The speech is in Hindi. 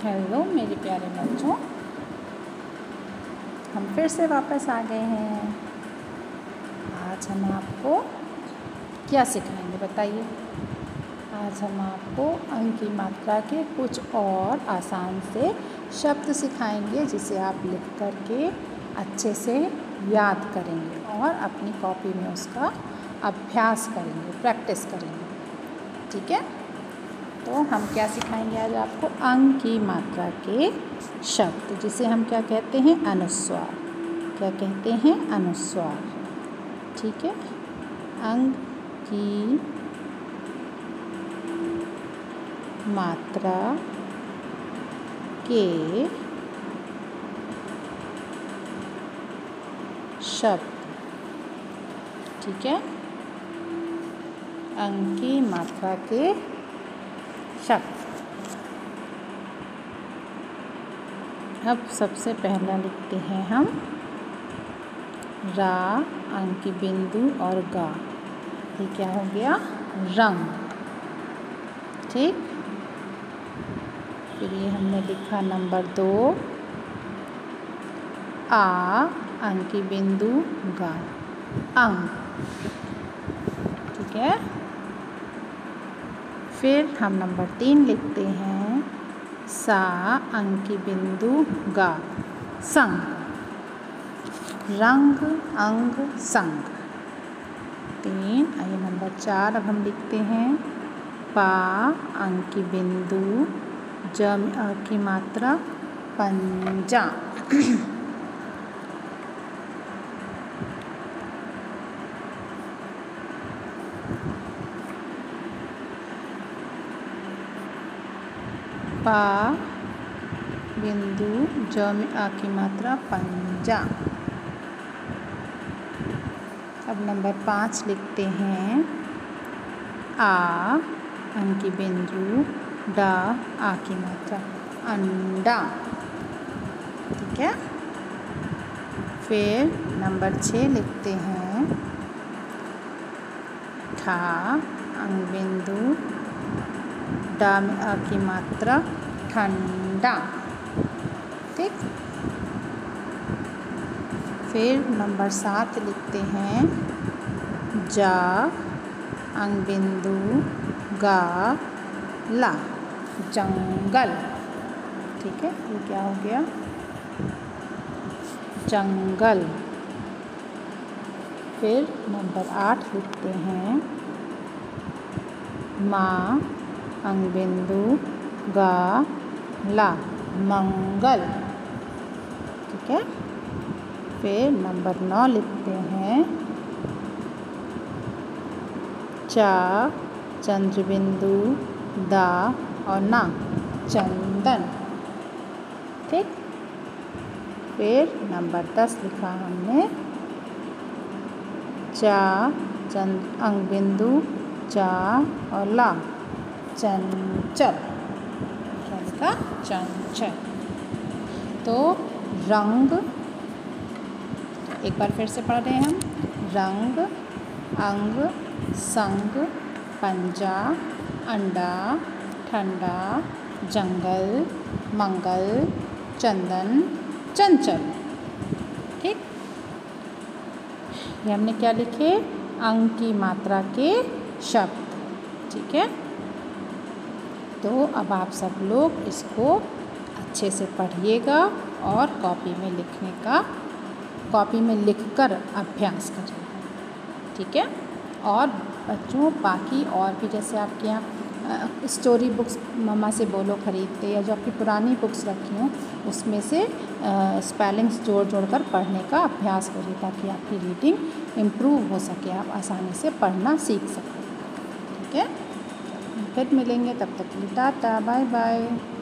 हेलो मेरे प्यारे बच्चों, हम फिर से वापस आ गए हैं। आज हम आपको क्या सिखाएंगे बताइए। आज हम आपको अंक की मात्रा के कुछ और आसान से शब्द सिखाएंगे जिसे आप लिख कर के अच्छे से याद करेंगे और अपनी कॉपी में उसका अभ्यास करेंगे, प्रैक्टिस करेंगे। ठीक है, तो हम क्या सिखाएंगे आज आपको? अंक की मात्रा के शब्द जिसे हम क्या कहते हैं? अनुस्वार। क्या कहते हैं? अनुस्वार। ठीक है, अंक की मात्रा के शब्द। ठीक है, अंक की मात्रा के शब्द। अब सबसे पहला लिखते हैं हम रा, अंक की बिंदु और गा। ये क्या हो गया? रंग। ठीक, फिर ये हमने लिखा नंबर 2 आ, अंक की बिंदु गा, अंक। ठीक है, फिर हम नंबर 3 लिखते हैं सा, अंक की बिंदु गा, संग। रंग, अंग, संग। 3। आइए नंबर 4 अब हम लिखते हैं पा, अंक की बिंदु, ज में अ की मात्रा, पंजा। पा, बिंदु, ज में आ की मात्रा, पंजा। अब नंबर 5 लिखते हैं आ, अंक की बिंदु, डा, आ की मात्रा, अंडा। ठीक है, फिर नंबर 6 लिखते हैं ठा, अंक बिंदु, डा में अ की मात्रा, ठंडा। ठीक, फिर नंबर 7 लिखते हैं जा, अंक बिंदु, गा, ला, जंगल। ठीक है, ये क्या हो गया? जंगल। फिर नंबर 8 लिखते हैं माँ, अंक बिंदु, गा, ला, मंगल। ठीक है, फिर नंबर 9 लिखते हैं चा, चंद्र बिंदु, दा और ना, चंदन। ठीक, फिर नंबर 10 लिखा हमने चा, चंद्र, अंक बिंदु, चा और ला, चंचल। क्या लिखा? चंचल। तो रंग, एक बार फिर से पढ़ रहे हैं हम। रंग, अंग, संग, पंजा, अंडा, ठंडा, जंगल, मंगल, चंदन, चंचल। ठीक, ये हमने क्या लिखे? अंक की मात्रा के शब्द। ठीक है, तो अब आप सब लोग इसको अच्छे से पढ़िएगा और कॉपी में लिखकर अभ्यास करिएगा। ठीक है, और बच्चों बाकी और भी जैसे आपके यहाँ स्टोरी बुक्स मम्मा से बोलो खरीदते, या जो आपकी पुरानी बुक्स रखी हों उसमें से स्पेलिंग्स जोड़ कर पढ़ने का अभ्यास करिए ताकि आपकी रीडिंग इम्प्रूव हो सके, आप आसानी से पढ़ना सीख सकें। ठीक है, फिर मिलेंगे, तब तक के लिए टाटा, बाय बाय।